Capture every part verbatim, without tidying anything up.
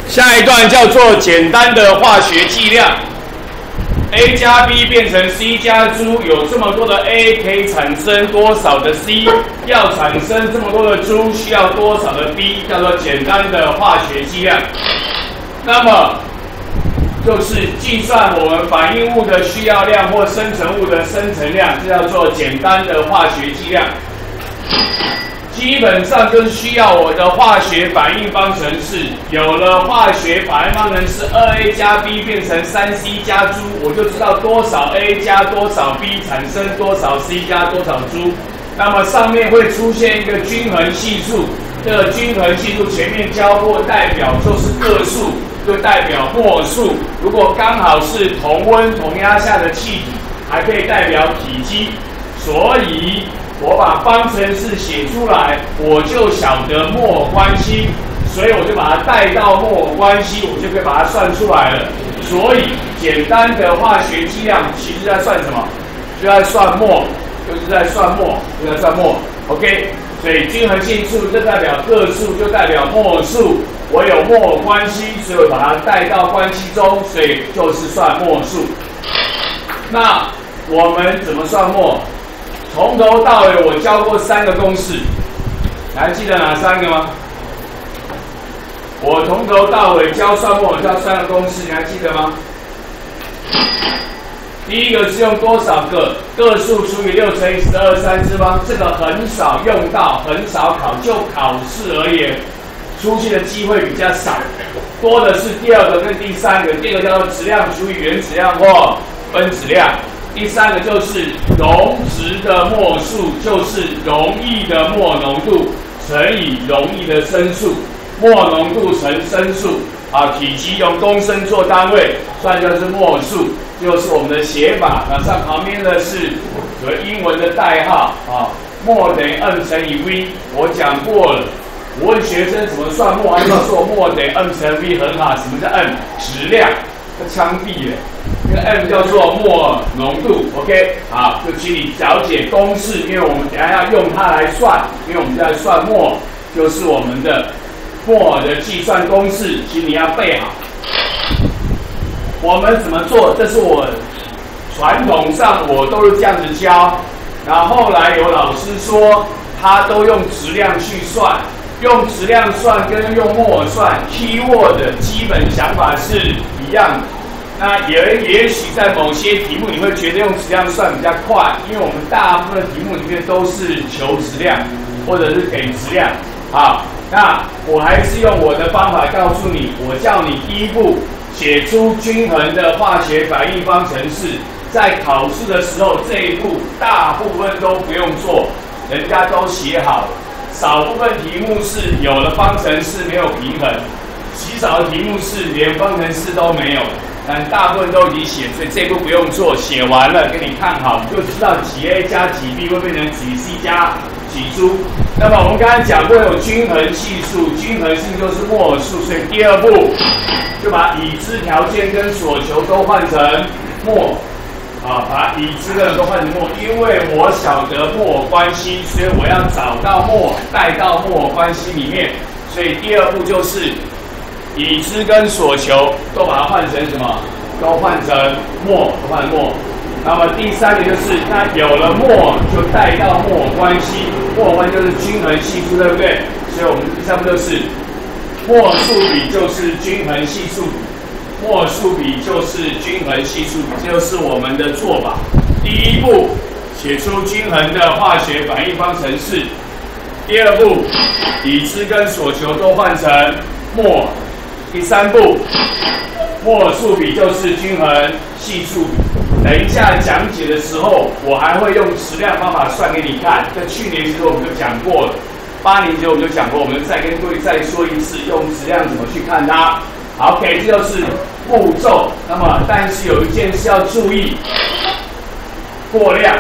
下一段叫做简单的化学计量 ，A 加 B 变成 C 加猪，有这么多的 A 可以产生多少的 C？ 要产生这么多的猪，需要多少的 B？ 叫做简单的化学计量。那么就是计算我们反应物的需要量或生成物的生成量，这叫做简单的化学计量。基本上就是需要我的化学反应方程式，有了化学反应方程式 二 A 加 B 变成 三 C 加猪，我就知道多少 A 加多少 B 产生多少 C 加多少猪。那么上面会出现一个均衡系数，这个均衡系数前面教过，代表就是个数，就代表末数。如果刚好是同温同压下的气体，还可以代表体积。所以我把方程式写出来，我就晓得末关系，所以我就把它带到末关系，我就可以把它算出来了。所以简单的化学计量其实在算什么？就在算末，就是在算末，就在算末。OK， 所以均衡系数就代表个数，就代表末数。我有末关系，所以我把它带到关系中，所以就是算末数。那我们怎么算末？从头到尾我教过三个公式，还记得哪三个吗？我从头到尾教算末，我教三个公式，你还记得吗？第一个是用多少个个数除以六乘以十二三次方，这个很少用到，很少考，就考试而言，出现的机会比较少，多的是第二个跟第三个。第二个叫做质量除以原子量或分子量。第三个就是溶质的末数，就是溶液的末浓度乘以溶液的升数，末浓度乘升数啊，体积用公升做单位，算就是末数，就是我们的写法。那上旁边的是有英文的代号啊，末等于 m 乘以 v， 我讲过了。我问学生怎么算末，他就说末等于 m 乘 v 很好。什么叫 m？ 质量，这枪毙了。这个 m 叫做末浓度 ，OK， 好，就请你了解公式，因为我们等一下要用它来算，因为我们在算末，就是我们的末的计算公式，请你要背好。我们怎么做？这是我传统上我都是这样子教，然后后来有老师说他都用质量去算，用质量算跟用末算 ，keyword 的基本想法是一样的。那也也许在某些题目你会觉得用质量算比较快，因为我们大部分题目里面都是求质量或者是给质量。好，那我还是用我的方法告诉你，我叫你第一步写出均衡的化学反应方程式，在考试的时候这一步大部分都不用做，人家都写好了，少部分题目是有了方程式没有平衡，极少的题目是连方程式都没有。但大部分都已经写，所以这步不用做，写完了给你看好，你就知道几 A 加几 B 会变成几 C 加几猪。那么我们刚才讲过有均衡系数，均衡性就是末数，所以第二步就把已知条件跟所求都换成末，啊，把已知的都换成末，因为我晓得末关系，所以我要找到末带到末关系里面，所以第二步就是已知跟所求都把它换成什么？都换成末，都换成末。那么第三个就是，那有了末就带到末关系，末关就是均衡系数，对不对？所以我们第三步就是末数比就是均衡系数比，末数比就是均衡系数比，这就是我们的做法。第一步，写出均衡的化学反应方程式；第二步，已知跟所求都换成末。第三步，末数比就是均衡系数比。等一下讲解的时候，我还会用质量方法算给你看。这去年其实我们就讲过了，八年级我们就讲过，我们再跟各位再说一次，用质量怎么去看它。好 ，OK， 这就是步骤。那么，但是有一件事要注意，过量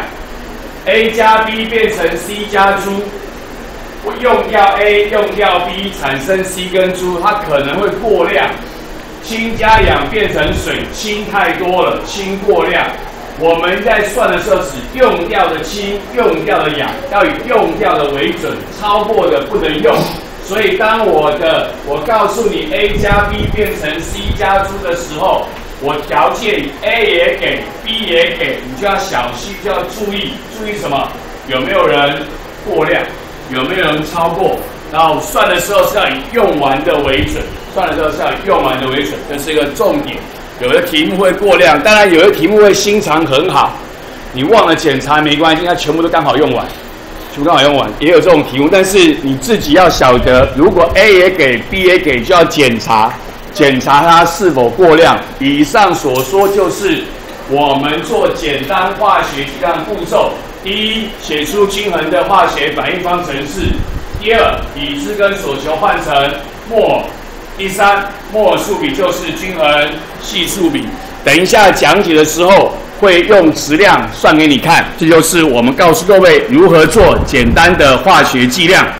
，A 加 B 变成 C 加猪。我用掉 A， 用掉 B， 产生 C 跟猪，它可能会过量。氢加氧变成水，氢太多了，氢过量。我们在算的时候，只用掉的氢、用掉的氧，要以用掉的为准，超过的不能用。 所以当我的我告诉你 A 加 B 变成 C 加猪的时候，我条件 A 也给 B 也给，你就要小心，就要注意，注意什么？有没有人过量？有没有人超过？然后算的时候是要以用完的为准，算的时候是要以用完的为准，这是一个重点。有的题目会过量，当然有的题目会心肠很好，你忘了检查没关系，它全部都刚好用完。全部刚好用完，也有这种题目，但是你自己要晓得，如果 A 也给 B 也给，就要检查，检查它是否过量。以上所说就是我们做简单化学计量步骤：第一，写出均衡的化学反应方程式；第二，已知跟所求换成摩尔；第三，摩尔数比就是均衡系数比。等一下讲解的时候，会用质量算给你看，这就是我们告诉各位如何做简单的化学计量。